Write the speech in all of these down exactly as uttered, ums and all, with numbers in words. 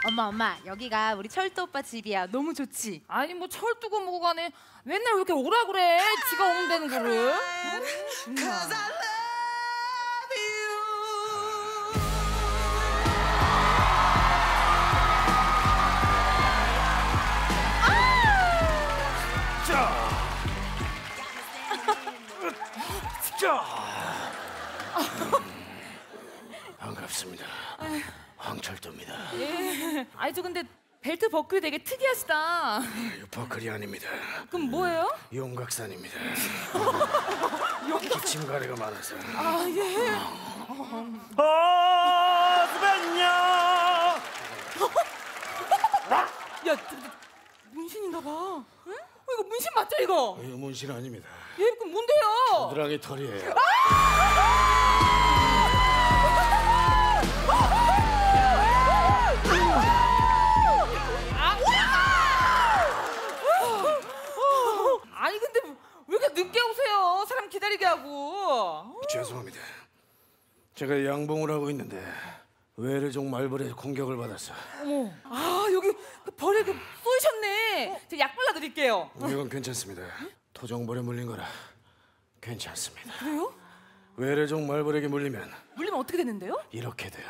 엄마 엄마 여기가 우리 철도 오빠 집이야. 너무 좋지? 아니 뭐 철두고 뭐고 간에 맨날 왜 이렇게 오라 그래? 지가 오면 되는 거를. 어? 자, 반갑습니다. 황철도입니다. 예. 아니 저 근데 벨트 버클이 되게 특이하시다. 이거 버클이 아닙니다. 그럼 뭐예요? 용각산입니다. 기침 가래가 많아서. 아 예. 아, 스벤냐! 야, 저, 저, 문신인가 봐. 응? 어, 이거 문신 맞죠 이거? 이거 문신 아닙니다. 예, 그럼 뭔데요? 겨드랑이 털이에요. 아니 근데 왜 이렇게 늦게 오세요? 사람 기다리게 하고. 죄송합니다. 제가 양봉을 하고 있는데 외래종 말벌의 공격을 받았어. 어머, 아 여기 그 벌에 그 쏘이셨네. 제가 약 발라드릴게요. 이건 괜찮습니다. 토종벌에 물린 거라 괜찮습니다. 그래요? 외래종 말벌에게 물리면 물리면 어떻게 되는데요? 이렇게 돼요.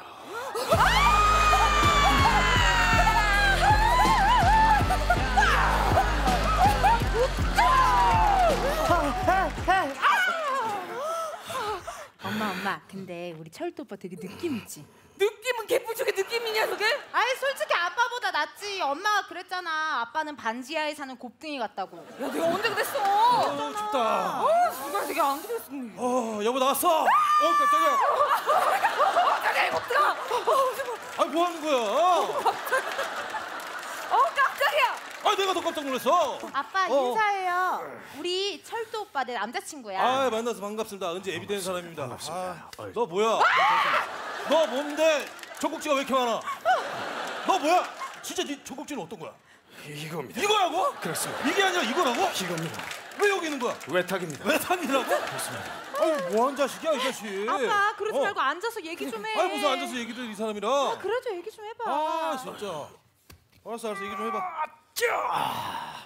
엄마 엄마 근데 우리 철도 오빠 되게 느낌 있지? 느낌은 개뿔쪽에 느낌이냐 저게? 아이 솔직히 아빠보다 낫지. 엄마가 그랬잖아. 아빠는 반지하에 사는 곱등이 같다고. 야 내가 언제 그랬어? 어, 춥다. 아 누가 되게 안 그랬어. 어, 여보 나왔어. 어, 깜짝이야. 깜짝이야 이 곱등아. 아, 뭐 하는 거야? 어, 어 깜짝이야. 아, 내가 더 깜짝 놀랐어. 아빠 어. 인사해요. 우리 철도 오빠 내 남자친구야. 아, 만나서 반갑습니다. 은지 애비 된 사람입니다. 반갑습니다. 아, 너 뭐야? 너 뭔데 젖꼭지가 왜 이렇게 많아? 너 뭐야? 진짜 네 젖꼭지는 어떤 거야? 이겁니다. 이거라고? 그렇습니다. 이게 아니라 이거라고? 이겁니다. 왜 여기 있는 거야? 외탁입니다. 외탕이라고? 그렇습니다. 아유, 뭐한 자식이야 이 자식. 아빠 그러지 어. 말고 앉아서 얘기 좀 해. 아이, 무슨 앉아서 얘기들 이 사람이라. 아, 그래도 얘기 좀 해봐. 아, 진짜. 알았어, 알았어. 얘기 좀 해봐. 아,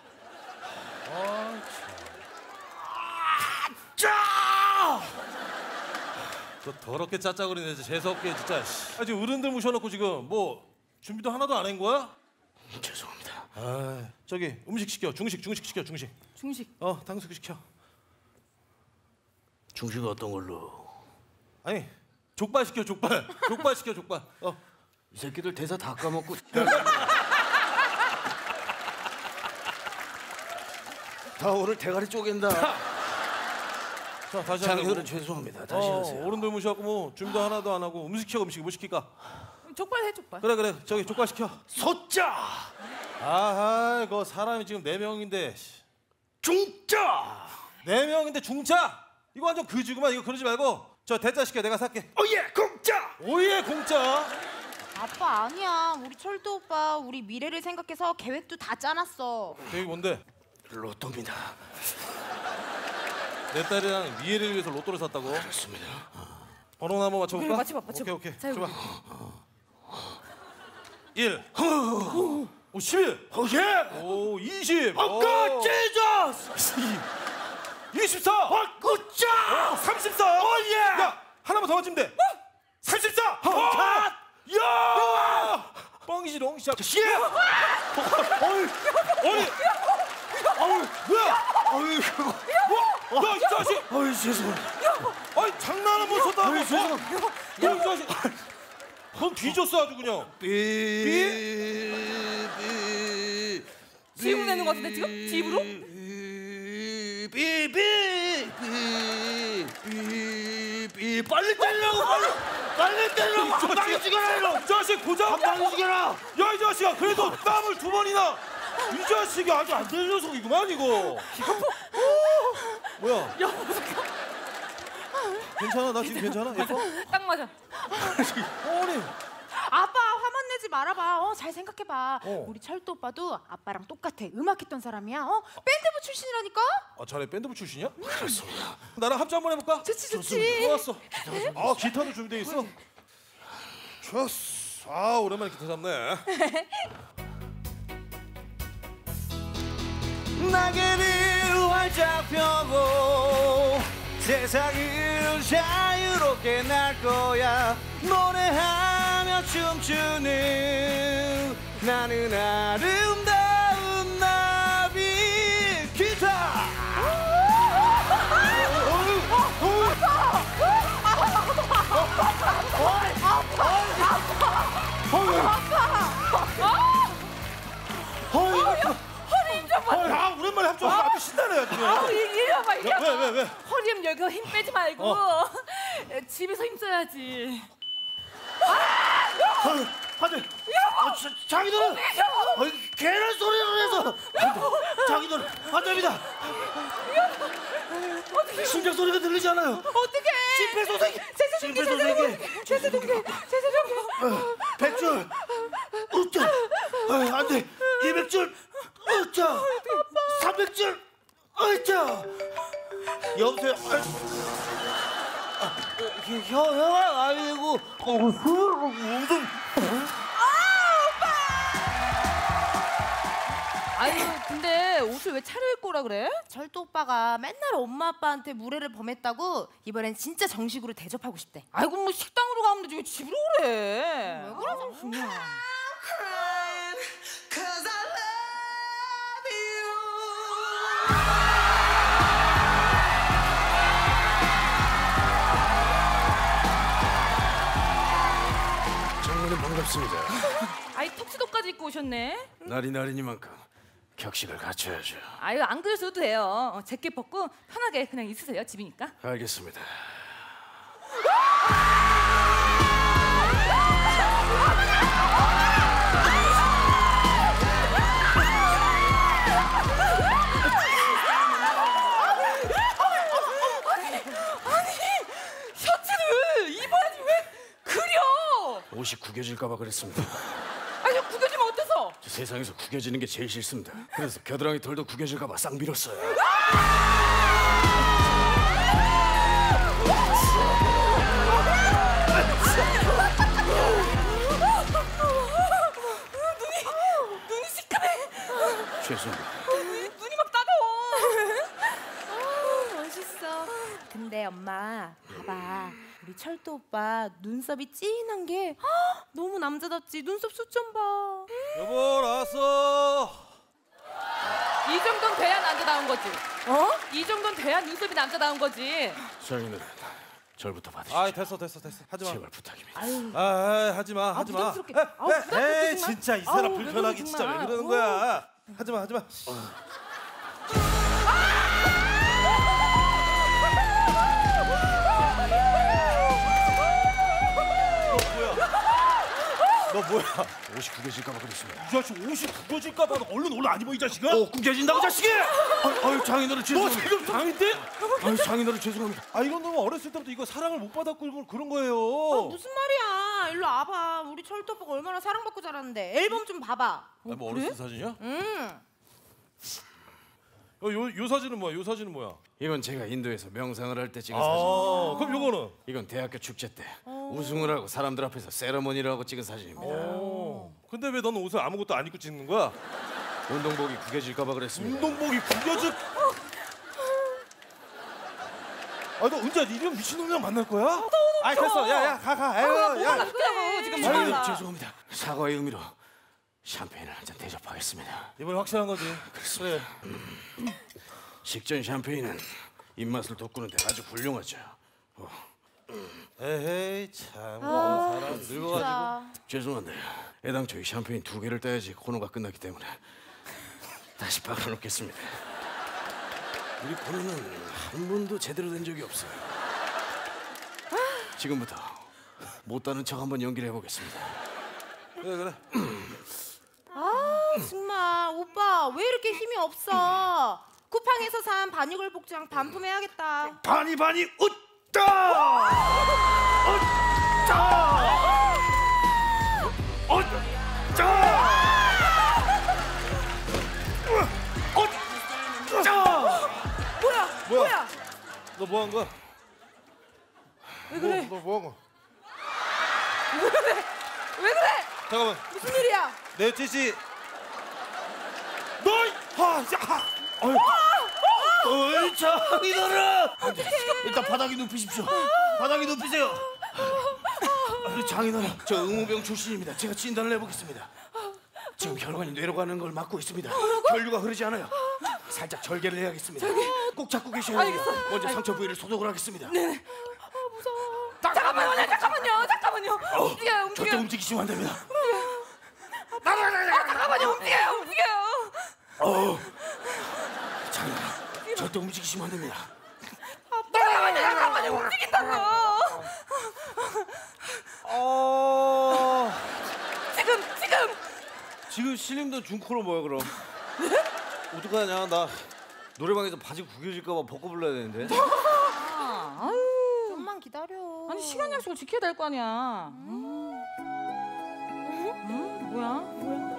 짜! 저 더럽게 짜짜거리네. 재수없게 진짜. 아, 지금 어른들 모셔놓고 지금 뭐 준비도 하나도 안 한 거야? 죄송합니다. 아, 저기 음식 시켜. 중식, 중식 시켜. 중식. 중식. 어, 탕수육 시켜. 중식은 어떤 걸로? 아니, 족발 시켜. 족발. 족발 시켜. 족발. 어. 이 새끼들 대사 다 까먹고. 다 오늘 대가리 쪼갠다. 자, 다시 장인어른 하자고. 죄송합니다. 다시 어, 하세요. 어른들 모셔갖고 뭐 준비도 하나도 안 하고 음식 시켜. 음식 뭐 시킬까? 족발 해 족발. 그래, 그래. 저기 족발 시켜. 소짜! 아하, 그 사람이 지금 네 명인데. 중짜! 네 명인데 중짜? 이거 완전 그지구만. 이거 그러지 말고 저 대짜 시켜. 내가 살게. 오예 공짜! 오예 공짜. 아빠 아니야. 우리 철도 오빠 우리 미래를 생각해서 계획도 다 짜놨어. 여기 뭔데? 로또입니다. 내 딸이랑 미애를 위해서 로또를 샀다고? 그렇습니다. 번호나 한번 맞춰볼까? 그래, 맞춰봐, 맞춰봐. 오케이, 오케이. 자, 여기. 줘봐. 일. 오, 십일. 오예! 오, 이십. 아까 오. 찢었어! 이십사. 아꾸짜! 삼십사. 오예! 야, 하나만 더 맞추면 돼. 삼십사. 컷! 야! 뻥이지롱 시작. 씨! 어이! 어이, 어이! 뭐야? 어이! 뭐? 야, 이 자식! 어이 죄송합니다. 아니, 장난을 못 쳤다. 어이 죄송합니다. 야, 이 자식! 넌 뒤졌어 아주 그냥. 삐. 삐. 지금 내는 거 같은데 지금? 집으로? 삐. 삐. 삐. 삐. 삐. 빨리 때리라고 빨리. 빨리 때리라고. 한 방에 죽여라 이놈. 이 자식 고장. 한 방에 죽여라. 야, 이 자식아, 그래도 땀을 두 번이나. 이 자식이 아주 안 될 녀석이구만 이거. 뭐야? 야 무슨 괜찮아? 나 지금 괜찮아? 예뻐? 딱 맞아. 아니. 아빠 화만 내지 말아봐. 어, 잘 생각해봐. 어. 우리 철도 오빠도 아빠랑 똑같아. 음악했던 사람이야. 어, 밴드부 출신이라니까. 아, 자네 밴드부 출신이야? 그렇습니다. 나랑 합주 한번 해볼까? 좋지 좋지. 좋았어. 아, 기타도 준비돼 있어. 좋았어. 아 오랜만에 기타 잡네. 날개를 활짝 펴고 세상을 자유롭게 날 거야. 노래하며 춤추는 나는 아름다운 나비. 기타. 허리 좀 봐. 아 오랜만에 합주하고 아주 신나네요 지금. 아우 이- 이리 와봐 이리 와봐. 왜 왜 왜? 허리 여기 힘 빼지 말고 어. 집에서 힘 써야지. 하늘 하늘. 아, 자, 자기들은 어이, 개란 소리를 해서 자기들은 안 됩니다. 심장 소리가 들리지 않아요. 어떡해. 심폐소생이. 제세동계 제세동계 제세동계 제세동계. 백줄 으짜. 아, 안돼. 이백줄 으짜. 삼백줄 으짜. 여보세요. 아, 형, 형아 아니고 어, 무슨 아니 근데 옷을 왜 차려입고 오라 그래? 철도 오빠가 맨날 엄마 아빠한테 무례를 범했다고 이번엔 진짜 정식으로 대접하고 싶대. 아이고 뭐 식당으로 가면 되지 왜 집으로 오래? 왜 그러지? 그냥. 장모님 반갑습니다. 아이 턱시도까지 입고 오셨네. 날이 날이니만큼 격식을 갖춰야죠. 아유 안 그러셔도 돼요. 어, 제게 벗고 편하게 그냥 있으세요. 집이니까. 알겠습니다. 셔츠를 입어야지 왜 그려? 옷이 구겨질까봐 그랬습니다. 아니 구겨지면 어때서? 저 세상에서 구겨지는 게 제일 싫습니다. 그래서 겨드랑이 털도 구겨질까봐 싹 밀었어요. 눈이 시커매. 죄송합니다. 눈이 막 따가워. 멋있어. 근데 엄마 봐봐. 우리 철도 오빠 눈썹이 진한 게 헉, 너무 남자답지. 눈썹 숱 좀 봐. 여보 나왔어. 이 정도는 돼야 남자다운 거지. 어? 이 정도는 돼야 눈썹이 남자다운 거지. 장인어른, 절부터 받으시죠. 아 됐어 됐어 됐어. 하지 마. 제발 부탁입니다. 아, 아 하지 마 하지 마. 부담스럽게. 아우, 부담스럽게 에이 정말. 진짜 이 사람 아우, 왜 불편하게 그러지, 진짜 왜 정말. 그러는 거야. 하지 마 하지 마. 너 뭐야? 옷이 구겨질까봐 그랬습니다. 이 자식 옷이 구겨질까 봐 얼른 올라 안 입어 이 자식아. 어, 구겨진다고 자식이! 아, 아유 장인어른 너 죄송합니다. 지금 장인 때? 아유 장인어른 죄송합니다. 아 이건 너무 어렸을 때부터 이거 사랑을 못 받았고 그런 거예요. 아, 무슨 말이야? 일로 와봐. 우리 철도 오빠가 얼마나 사랑받고 자랐는데. 앨범 좀 봐봐. 아, 뭐 어렸을 때 사진이야? 응. 어, 요, 요 사진은 뭐야? 요 사진은 뭐야? 이건 제가 인도에서 명상을 할 때 찍은 아, 사진입니다. 그럼 요거는? 이건 대학교 축제 때 우승을 하고 사람들 앞에서 세러머니를 하고 찍은 사진입니다. 어. 근데 왜 너는 옷을 아무것도 안 입고 찍는 거야? 운동복이 구겨질까봐 그랬습니다. 운동복이 구겨져. 아, 너 은자 니랑 미친놈이랑 만날 거야? 아, 됐어. 야, 야, 가, 가. 아유, 야. 그래 지금 아유, 몰라. 죄송합니다. 사과의 의미로 샴페인을 한 잔 대접하겠습니다. 이번에 확실한 거지. 그래. 식전 샴페인은 입맛을 돋구는데 아주 훌륭하죠. 어, 에헤이 참, 뭐 사람 늙어가지고. 진짜. 죄송한데 애당초 이 샴페인 두 개를 따야지 코너가 끝났기 때문에 다시 박아놓겠습니다. 우리 코너는 한 번도 제대로 된 적이 없어요. 지금부터 못 따는 척 한번 연기를 해보겠습니다. 그래, 그래. 아 정말 오빠 왜 이렇게 힘이 없어? 쿠팡에서 산 반유골 복장 반품해야겠다. 바니 바니 웃다. 웃다. 웃다. 웃다. 뭐야? 뭐야? 뭐야? 너 뭐 한 거야? 왜 그래? 너 뭐 한 거야? 왜 그래? 잠깐만. 무슨 일이야? 내 찌씨. 너! 아, 자, 아. 어이. 어이 장인어른! 일단 바닥에 눕히십시오. 바닥에 눕히세요. 우리 장인어른, 저 응우병 출신입니다. 제가 진단을 해보겠습니다. 지금 혈관이 뇌로 가는 걸 막고 있습니다. 혈류가 흐르지 않아요. 살짝 절개를 해야겠습니다. 꼭 잡고 계셔야 돼요. 먼저 상처 부위를 소독을 하겠습니다. 네. 아 무서워. 잠깐만요, 잠깐만요, 잠깐만요. 움직여요, 절대 움직여요. 움직이시면 안 됩니다. 아, 잠깐만요, 움직여요, 움직여요. 어우, 장인어른, 절대 움직이시면 안 됩니다. 잠깐만요, 잠깐만요, 움직인다고. 어. 지금, 지금. 지금 신림도 중코로 뭐야 그럼? 어떡하냐? 나 노래방에서 바지 구겨질까 봐 벗고 불러야 되는데. 아, 아유. 좀만 기다려. 아니 시간 약속을 지켜야 될 거 아니야. 음. 음? 뭐야? 뭐야?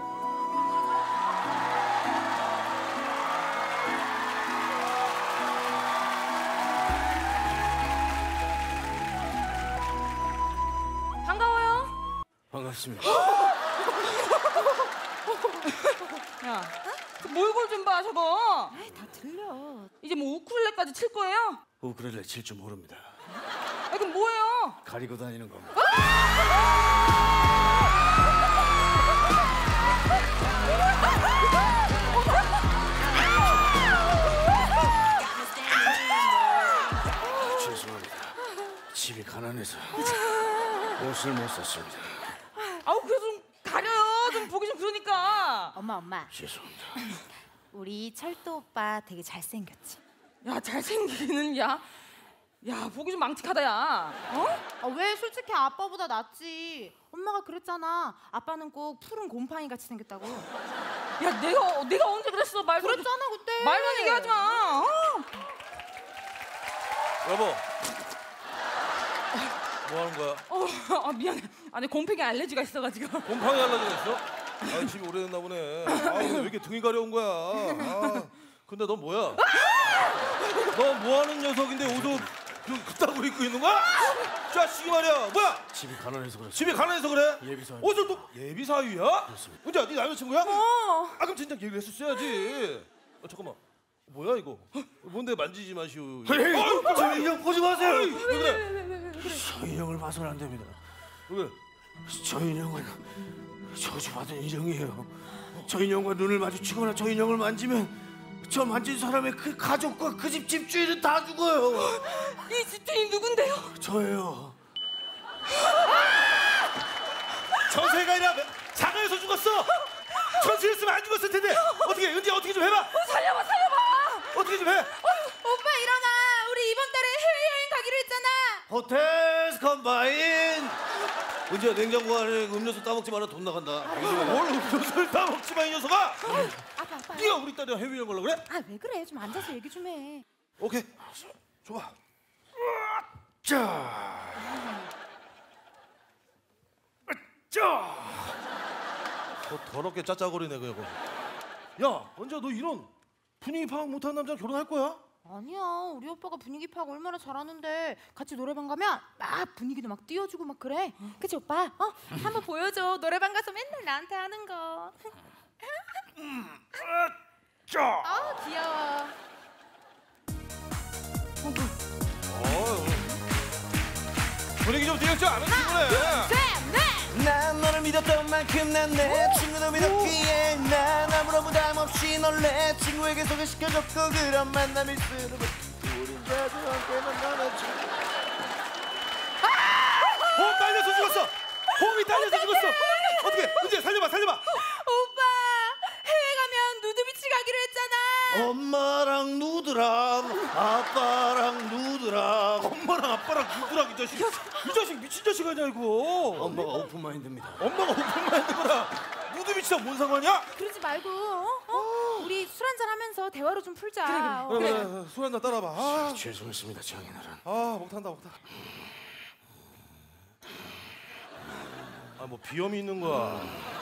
반가워요. 반갑습니다. 야, 그 몰골 좀 봐, 저거. 에이, 다 들려. 이제 뭐 우쿨렐레까지 칠 거예요? 우크렐레 칠 줄 모릅니다. 아, 그럼 뭐예요? 가리고 다니는 겁니다. 죄송합니다. 집이 가난해서 옷을 못 샀습니다. 아우, 그래도 좀 가려요. 좀 보기 좀 그러니까. 엄마, 엄마. 죄송합니다. 우리 철도 오빠 되게 잘생겼지? 야, 잘생기는 야. 야, 보기 좀 망측하다, 야. 어? 아, 왜 솔직히 아빠보다 낫지? 엄마가 그랬잖아. 아빠는 꼭 푸른 곰팡이 같이 생겼다고. 야, 내가 내가 언제 그랬어? 말도 그랬잖아 그때. 말만 얘기하지 마. 어? 여보. 뭐 하는 거야? 어, 아, 미안해. 아니 곰팡이 알레르기가 있어가지고. 곰팡이 알러지가 있어? 아, 집이 오래됐나 보네. 아, 왜 이렇게 등이 가려운 거야? 아, 근데 너 뭐야? 너 뭐 하는 녀석인데 옷을 그 그따구로 입고 있는 거야? 자식이 말이야. 뭐야? 집이 가난해서 그렇습니다. 집이 가난해서 그래? 예비사위. 옷을 또 예비사위야? 그렇습니다. 은지야, 네 남자친구야? 어. 아, 그럼 진작 얘기를 했었어야지. 어, 잠깐만. 뭐야 이거? 뭔데 만지지 마시오. 헤이, 저 인형 보지 마세요. 왜 그래? 저 인형을 봐서는 안 됩니다. 왜 그래? 저 인형은 저주받은 인형이에요. 저 인형과 눈을 마주치거나 저 인형을 만지면 저 만진 사람의 그 가족과 그 집 집주인은 다 죽어요. 이 집주인 누군데요? 저예요. 전세가 아니라 자가에서 죽었어. 천수였으면 안 죽었을 텐데. 어떻게 은지 어떻게 좀 해봐. 어, 살려봐, 살려봐. 어떻게 좀 해. 오빠 일어나. 우리 이번 달에 해외여행 가기로 했잖아. 호텔 컴바인. 은지야, 냉장고 안에 음료수 따먹지 마라. 돈 나간다. 뭘 음료수를 다 먹지 마, 이 녀석아. 아빠 아빠. 네가 우리 딸이랑 해외여행 가려고 그래? 아 왜 그래? 좀 앉아서 얘기 좀 해. 오케이. 좋아. 자, 자. 더 더럽게 짜짜거리네 그거. 야, 언제 너 이런 분위기 파악 못한 남자 결혼할 거야? 아니야. 우리 오빠가 분위기 파악 얼마나 잘하는데 같이 노래방 가면 막 분위기도 막 띄워주고 막 그래. 그치 오빠? 어? 한번 보여줘. 노래방 가서 맨날 나한테 하는 거. 자. 아 귀여워. 어. 분위기 좀 띄웠죠? 안 친구네. 난 너를 믿었던 만큼 난 내 친구도 믿었기에 난 아무런 부담 없이 널 내 친구에게 소개시켜줬고 그런 만남일수록 우린 자주 함께 만나는 친구. 호흡 딸려서 죽었어. 호흡이 딸려서 죽었어. 어떻게? 은지 살려봐, 살려봐. 오빠 해외 가면 누드비치 가기로 했잖아. 엄마랑 누드랑 아빠랑 누드랑. 엄마랑 아빠랑 누구랑 이 자식. 이 자식 미친 자식 아니야 이거. 엄마가 오픈마인드입니다. 엄마가 오픈마인드구나. 누드비치랑 뭔 상관이야? 그러지 말고 어? 어? 우리 술 한잔 하면서 대화로 좀 풀자. 그래, 어. 그래, 그래. 술 한잔 따라봐. 아, 죄송했습니다, 장인어른. 아, 목탄다, 목탄. 아, 뭐 비염이 있는 거야.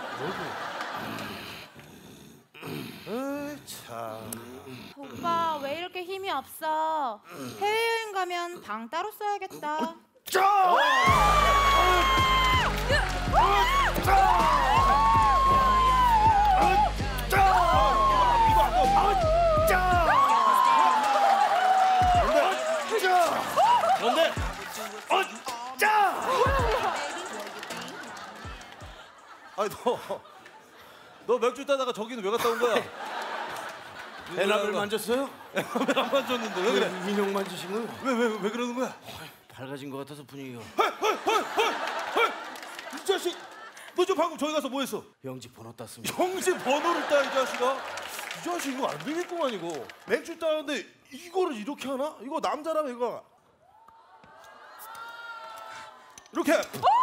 에이, 참. 오빠 왜 이렇게 힘이 없어? 해외여행 가면 방 따로 써야겠다. 자! 뭔데? 어짜! 아니 너, 너 맥주 따다가 저기는 왜 갔다 온 거야? 에나벨 만졌어요? 에나벨 안 만졌는데 왜 그래? 인형 만지신 거요? 왜 왜 왜 그러는 거야? 밝아진 것 같아서 분위기가. 이 자식, 너 저 방금 저기 가서 뭐 했어? 영지 번호 땄습니다. 형제 번호를 따 이 자식아. 이 자식 이거 안 되겠구만 이거. 맥주 따는데 이거를 이렇게 하나? 이거 남자라면 이거 이렇게.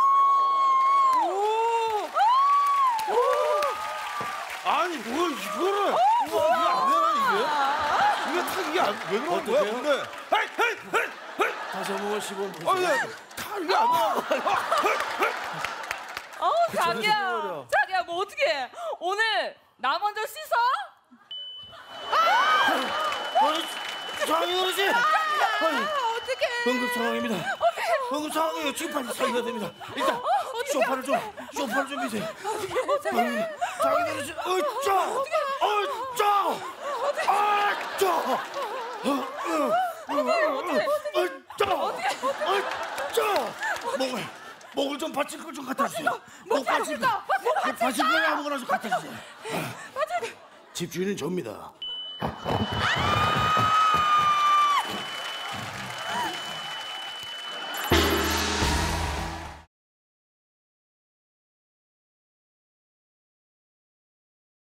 아니 뭘 이거를 이거 이게 안 되나 이게? 이게 탁 이게 안, 왜 그러는 거야? 어떡해요? 근데 헤이 헤이 헤이 헤이. 다시 한번 시범 보세요. 아니 탁 이게 안 되나? 어 자기야 말이야. 자기야 뭐 어떻게 오늘 나 먼저 씻어? 장인 어르신! 어떡해. 응급 상황입니다. 응급 상황이에요. 지금 빨리 살려야 됩니다. 일단 소파를 좀 소파를 좀 주세요. 장인 어르신, 어쩌, 어쩌, 어쩌, 어쩌, 어쩌. 목을 목을 좀 받칠 걸 좀 갖다 주세요. 목 받칠 거, 목 받칠 거 아무거나 좀 갖다 주세요. 집주인은 접니다. 아!